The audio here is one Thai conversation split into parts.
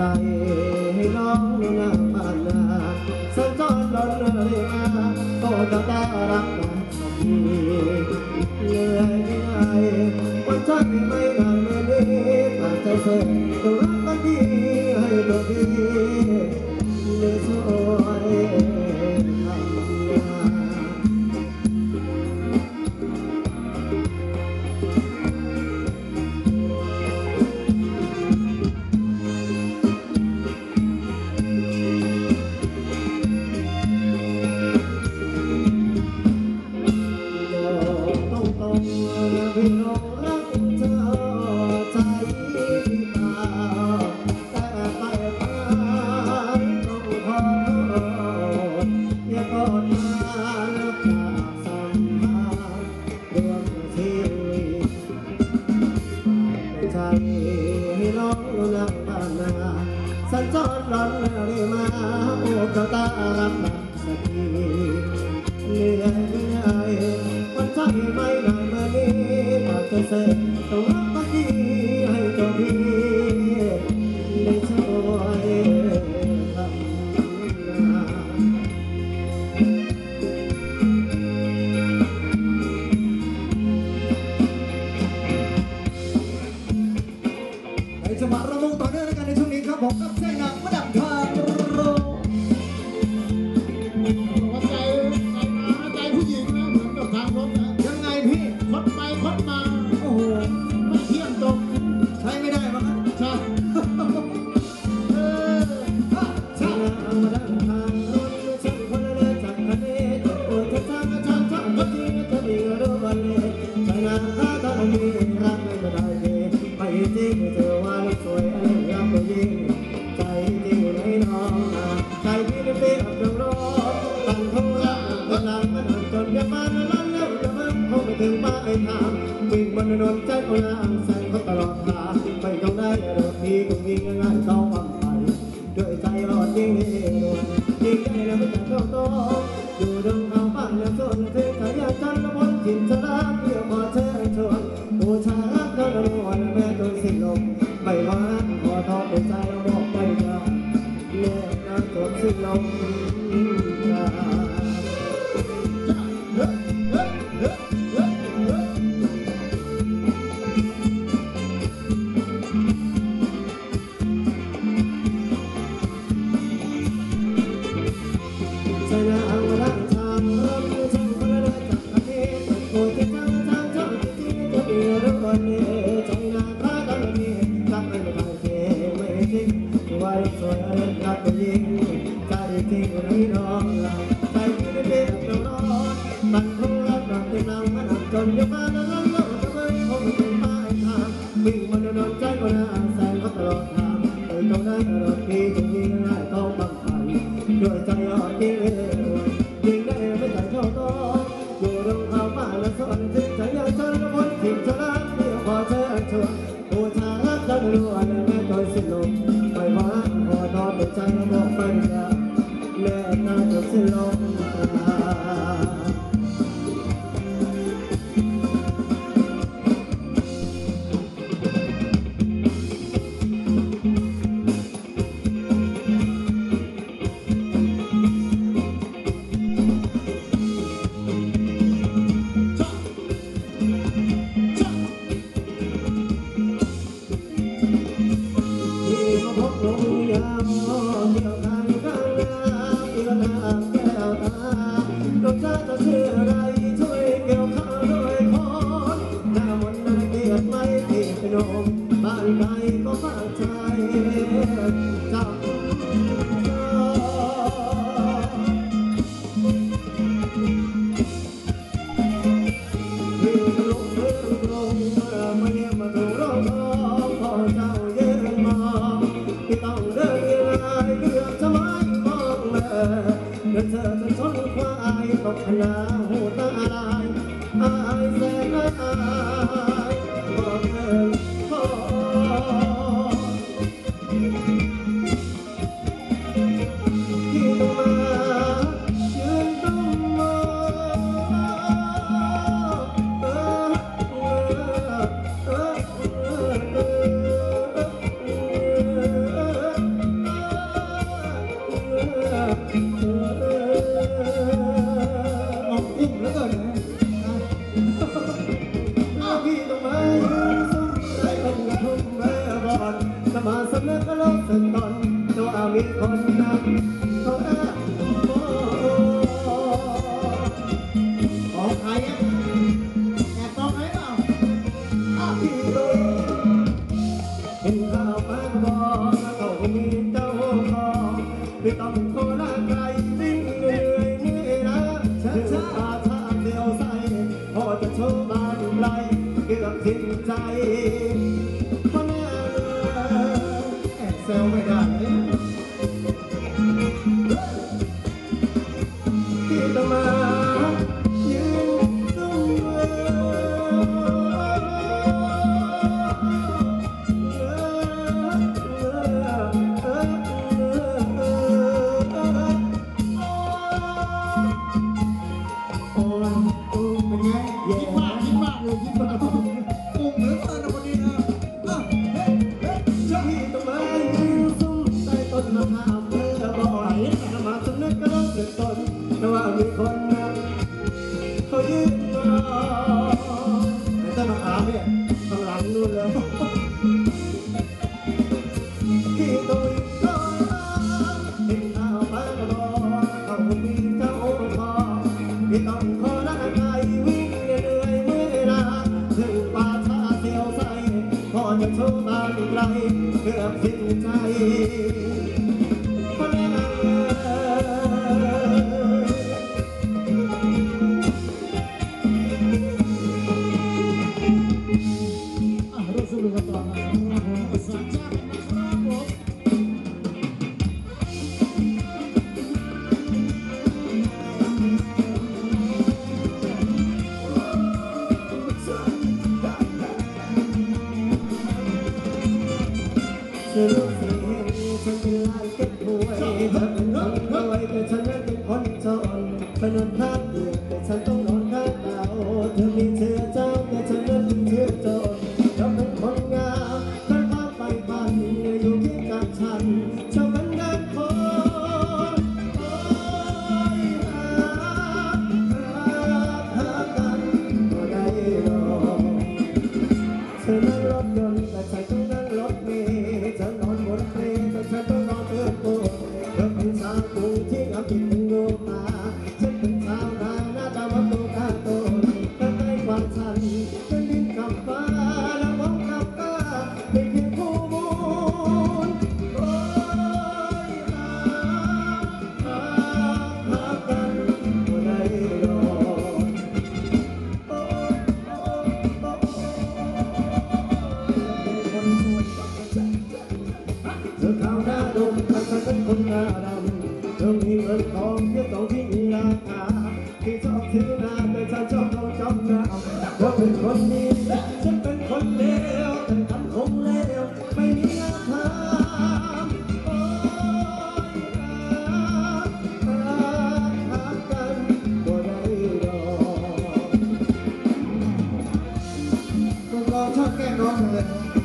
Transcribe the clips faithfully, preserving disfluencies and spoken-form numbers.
ให้น้องหน้าผ่านนาสัญจรล้นเลยมาโอ้จะตารักมาสักทีเหนื่อยง่ายวันใจไม่นานเมื่อนี้ผ่านใจเสื่อมต้องรักกันดีให้ตัวดีเลยช่วยทำงานพี่น้องรักเธอใจพี่ตาแต่ไปมาต้องขอโทษอย่าโกรธมาแล้วจากสัมพันธ์เรื่องชีวิตใจให้น้องนั่งบ้านนาสัญจรร้อนเลยมาโอ้เจ้าตารับมาสักทีเหนื่อยไม่ได้วันใจไม่ได้เมื่อนี้ปากจะเสร็จต้องรักกันดีให้ตัวพี่ได้ช่วยทำงานในจังหวะระมงต่อเนื่องในการในช่วงนี้ครับผมกับเพลงหนังมาดับทางโรคดมาโอ้โหไม่เที่ยงตรงใช้ไม่ได้มั้งใช่เออใช่มาดังทางรถฉันคนละเลยจากทะเลจะปวดจะทางจะทางก็ที่จะมีรู้วันนี้ใช่นะถ้าตอนนี้รักไม่ได้เลยไปจริงเธอว่าลูกสวยอะไรรับตัวยิ่งใจจริงอยู่ในน้องนะใจพี่ไม่เป็นอับดงรอตั้งท้องรักกำลังมันจนจะมาแล้วแล้วจะมันคงไม่ถึงป้ายทางวิ่งบนถนนใจคนละแสงเขาตลอดทางไปตรงไหนรถพี่ก็วิ่งง่ายๆต้องฟังไปด้วยใจรอดยิ่งยิ่งยิ่งใจแล้วไม่จะเข้าโตอยู่ตรงเขาบ้านแล้วส่วนเธอขยันจันละวนจินจะรักเพื่อขอเชิญชวนผู้ชายรักเธอละวนแม่ตัวสิ้นลมไม่ว่าขอทอดด้วยใจเราบอกไปกันเลิกน้ำจนสิ้นลมวิ่งบนถนนใจคนละแสงเขาตลอดทางไปตรงนั้นรถพี่จะวิ่งง่ายเขาบังคับด้วยใจอ่อนยิ่งยิ่งได้ไม่ใจเข้าโตอยู่ตรงเขาบ้านและส่วนที่ใจยังฉันละวนถิ่นจะรักเพื่อขอเชิญชวนผู้ชายรักจะรู้อะไรแม่โดยสิ้นลมไม่ว่าขอทอดใจเราบอกไปกันเลิกน่าจะสิ้นลมบ้านใครก็บ้านใจจับวิ่งลงเดินลงมาเยี่ยมมาดูร้องพอเจ้าเย็นมองที่ต้องเดินยังไงเกือบจะไม่มองเลยเดินเธอจะชนควายตกหน้าหูตาลายอายแสนอายบอกเธอที่ต้องมายืนต้องมองเออเออเออเออเอออบสิ้นใจเพราะแน่แอบแซวไม่ได้เลยที่ต้องมายืนซุ่มว่ามีคนเขายืนรอไอ้ต้นมะขามเนี่ยข้างหลังนู่นเลยที่ตัวอีกต่อเห็นข่าวมาก็บอกเขามีเจ้าพอที่ต้องขอร่างกายวิ่งเหนื่อยเมื่อยล้าถึงป่าช้าเสียวใสพอจะโชว์บ้านไกลเกือบสิ้นใจฉันรู้สึกฉันเป็นลายเก็บหวยเธอเป็นคนรวยแต่ฉันนั้นเป็นคนจนถนนข้างเดียวแต่ฉันต้องนอนข้างเราเธอมีเชื้อเจ้าแต่ฉันนั้นเป็นเชื้อโจรเธอเป็นคนงามฉันพาไปพันอยู่ที่กับฉันเธอเป็นงานคนโอ้ยหาหากันก็ได้รอเธอนั้นรถยนต์แต่ฉันต้องนั่งรถเมล์ฉันนอนบนเครนแต่ฉันต้องนอนเอื้อโกเธอเป็นสาวกรุงที่งามที่เป็นโลมาฉันเป็นชาวนาหน้าตามันโตตาโตแต่ใจความฉันฉันดิ้นกับฟ้าแล้วมองกับตาเป็นเพียงผู้มูลโอ้ยหาหาหากันก็ได้รอโอ้ยโอ้ยโอ้ยเธอขาวหน้าดมแต่ฉันเป็นคนหน้าดำเธอมีเงินทองเยอะต้องที่มีราคาที่ชอบซื้อหน้าแต่ฉันชอบโดนจำนำเธอเป็นคนดีฉันเป็นคนเลวแต่ฉันคงเลวไม่มีงานทำโอ้ยหาหากันก็ได้รอคุณลองชอบแกล้งน้องจังเลย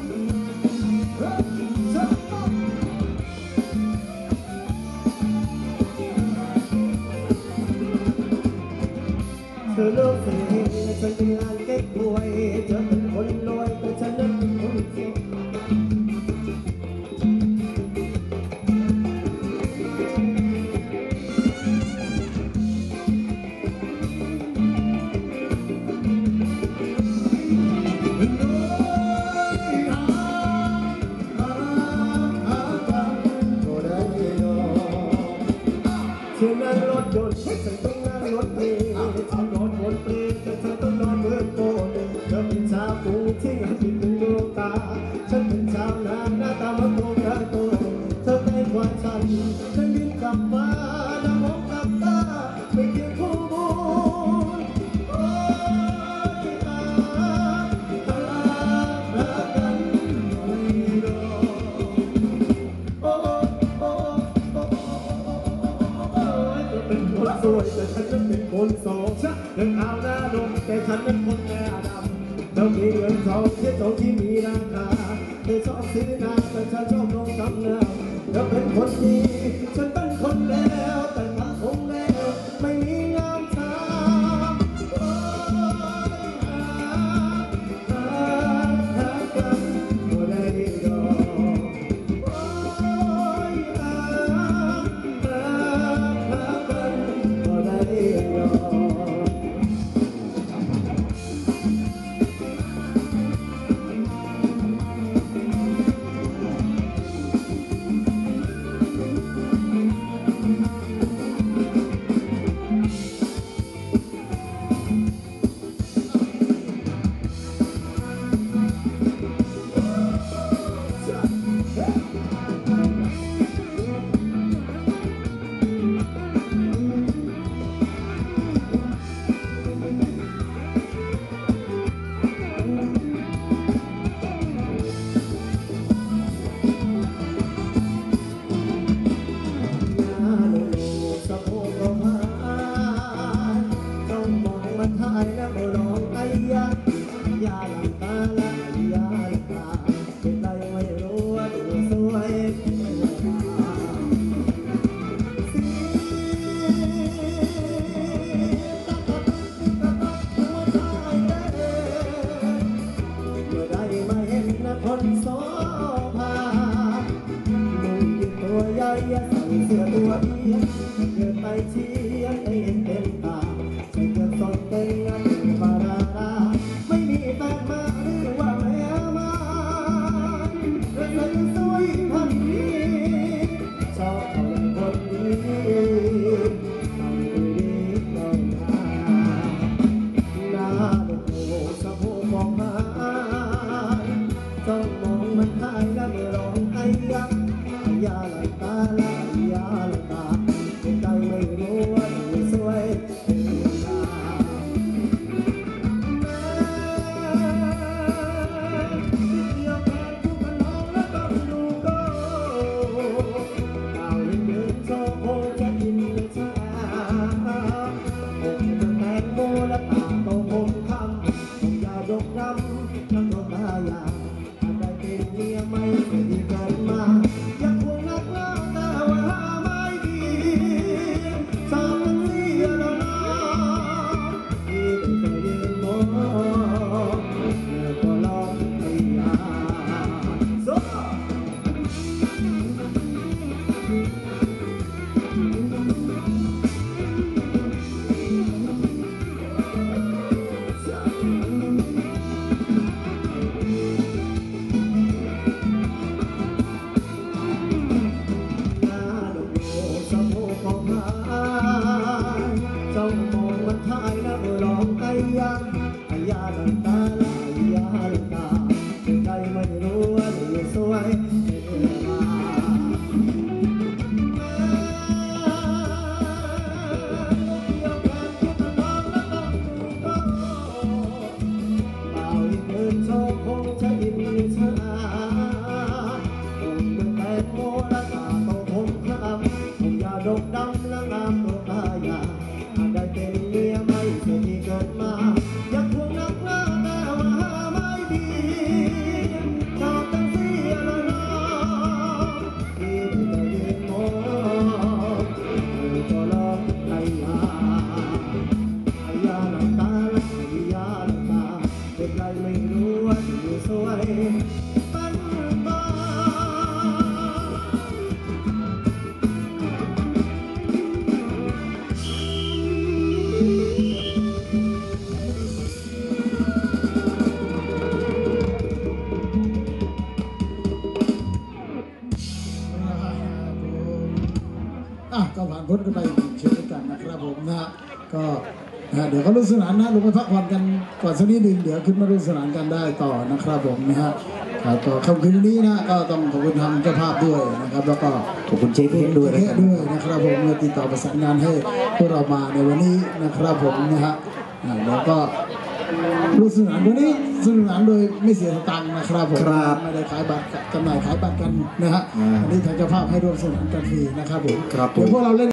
เธอเลิกเสียฉันเป็นงานเก็บหวยเธอเป็นคนรวยแต่ฉันนั้นเป็นคนจนเธอนั่งรถยนต์ฉันต้องนั่งรถเมล์ฉันนอนบนเปลแต่ฉันต้องนอนเมื่อโกนเธอเป็นชาวกรุงที่งามที่เป็นดวงตาฉันเป็นชาวนาหน้าตามันโตกระโตเธอใกล้กว่าฉันฉันยิ้มกลับมาแล้วมองกลับตาไม่เพียงคู่บุญโอ้ยหาหาหากันไม่รอโอ้โอ้โอ้เป็นคนสวยแต่ฉันนั้นเป็นคนโสดเรื่องเอาหน้าดมแต่ฉันนั้นคนหน้าดำเธอมีเงินทองที่โตที่มีราคาเธอชอบซื้อหน้าแต่ฉันชอบลงกับหน้าเธอเป็นคนดีฉันเป็นคนเลวแต่ฉันคงเลวไม่มีงานทำโอ้ยหาหาหากันก็ได้รอโอ้ยหาหาหากันก็ได้รอมาเห็นนะคนโสภาลุงยืนตัวใหญ่ใส่เสื้อตัวเอียงเดินไปเชียงให้เห็นเต็มตาใส่เกือบสดเต็งงานปาราราไม่มีแฟนมาหรือว่าไม่เอามาเรื่องเลยสวยพันนี้ชอบเขาเป็นคนดีต้องดูดีต้องหาหน้าเด็กโง่สะโพกมองหาจ้องมองมันหายแล้วไม่ร้องไอ้ยักยาลังตาลายาลังตาเป็นใจไม่รู้ว่าจะสวยเป็นตาแม้เดียวกันทุกคนน้องและต้องดูก็ดาวยังเดินโซ่โคจะกินไม่ช้าผมจะแตงโมและตาโตผมคำผมยาวดกดำทั้งดวงตายาได้เป็นเมียไม่เคยเกิดมาอยากควงนักเล่าแต่ว่าไม่ดีสาวมันเสียแล้วนะที่ได้เคยยืนมองแล้วก็ลองให้ยาโซ่ สะโพกของหายจ้องมองมันทายนะเมื่อร้องไอ้ยาไอ้ยาลังตาลายยาลังตาใจไม่รู้ว่าจะสวยเมื่อมาเดียวกันที่ตลอดและต้องดูก็เปล่าอีกเดินโชว์คงจะอินช้าคงเหมือนแตงโมและตาโตผมคล้ำผมยาวดกดำและงามตัวตายาหากได้เป็นเมียไม่เคยที่เกิดมาอยากควงนักหน้าแต่ว่าไม่ดีชอบตั้งเสียแล้วนะที่ได้แต่ยืนมองก็ลองให้ยาให้ยาหลังตาให้ยาหลังตาเป็นไรไม่รู้ว่าอยู่สวยปั้นบ้าก็ผ่านพ้นกันไปเช่นกันนะครับผมนะฮะก็เดี๋ยวก็รู้สนานนะลงไปพักผ่อนกันก่อนสักนิดหนึ่งเดี๋ยวขึ้นมารู้สนานกันได้ต่อนะครับผมนะฮะครับก็ค่ำคืนนี้นะก็ต้องขอบคุณทางเจ้าภาพด้วยนะครับแล้วก็ขอบคุณเจ๊เพชรด้วยนะเจ๊ด้วยนะครับผมเมื่อติดต่อประสานงานให้พวกเรามาในวันนี้นะครับผมนะฮะแล้วก็รู้สนานวันนี้สนุกสนานโดยไม่เสียสตังค์นะครับผมไม่ได้ขายบัตรจำหน่ายขายบัตรกันนะฮะอันนี้ทางเจ้าภาพให้ร่วมสนุกกันฟรีนะครับผมเดี๋ยวพวกเราเล่น